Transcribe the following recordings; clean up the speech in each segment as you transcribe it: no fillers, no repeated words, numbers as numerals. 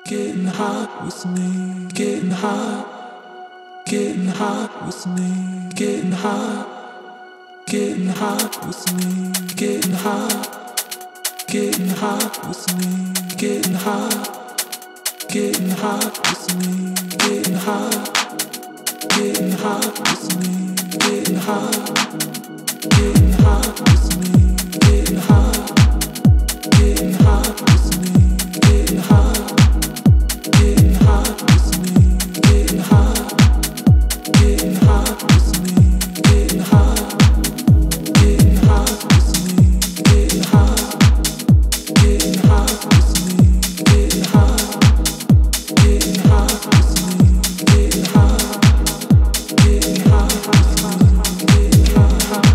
getting hot with me, getting hot, getting hot with me, getting hot, getting hot with me, getting hot, getting hot with me, getting hot, getting hot with me, getting hot, getting hot with me, getting hot, getting hot with me, getting hot, getting hot with me, getting hot, getting hot with me, getting hot, getting hot with me, getting hot, getting hot with me, getting hot, getting hot with me, getting hot, getting hot with me, getting hot, getting hot with me, getting hot.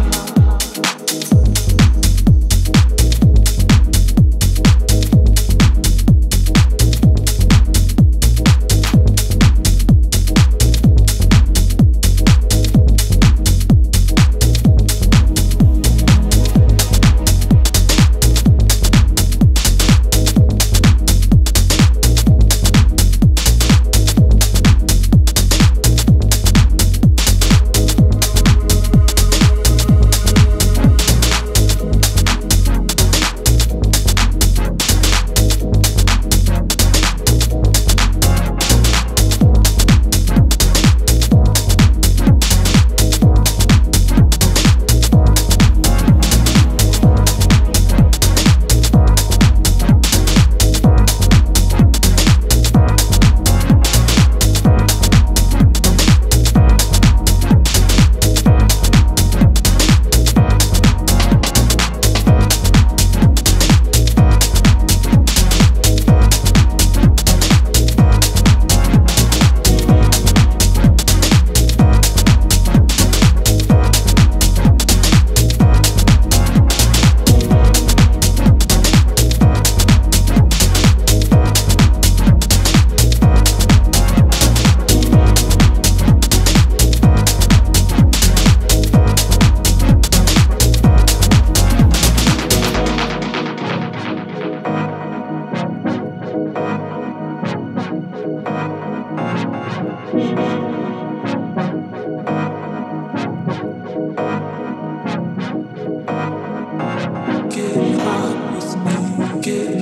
Getting hot with me, getting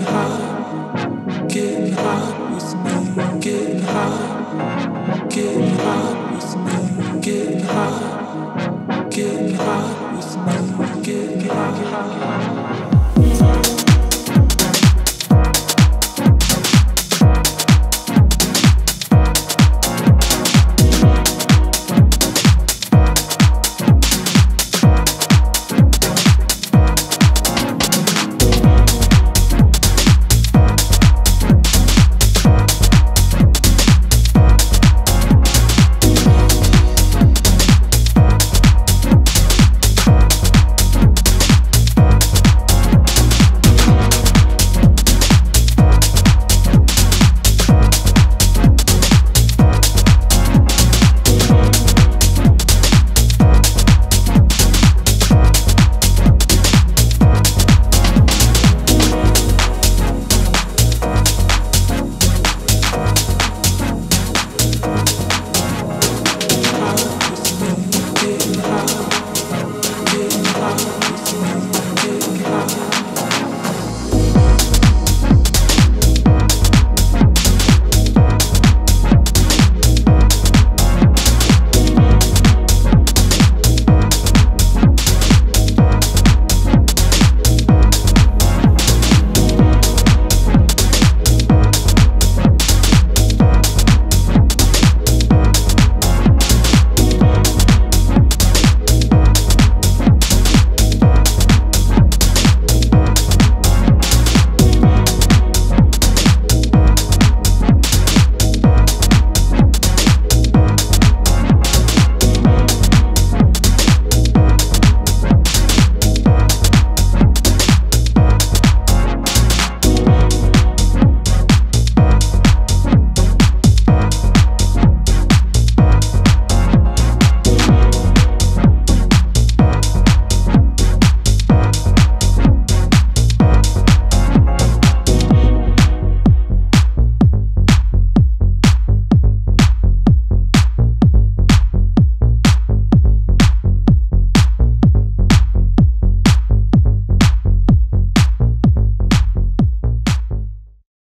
hot, getting hot with me, getting hot, getting hot with me, getting hot, getting hot with me, getting hot.